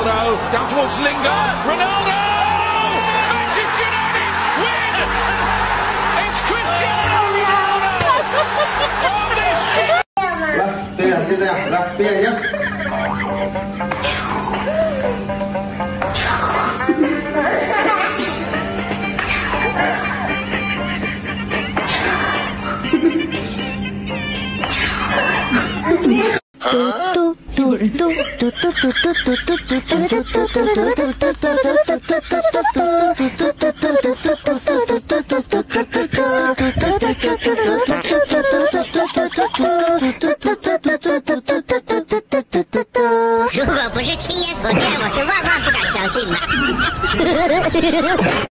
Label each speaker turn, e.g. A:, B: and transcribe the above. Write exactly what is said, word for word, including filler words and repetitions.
A: Ronaldo down towards Lingard. Ronaldo! Manchester United win! It's Cristiano Ronaldo! On this pitch!
B: 来，对呀，就这样，来，闭眼睛。
C: 嘟嘟嘟嘟嘟嘟嘟嘟嘟嘟嘟嘟
D: 如果不是亲眼所见，我是万万不敢相信的。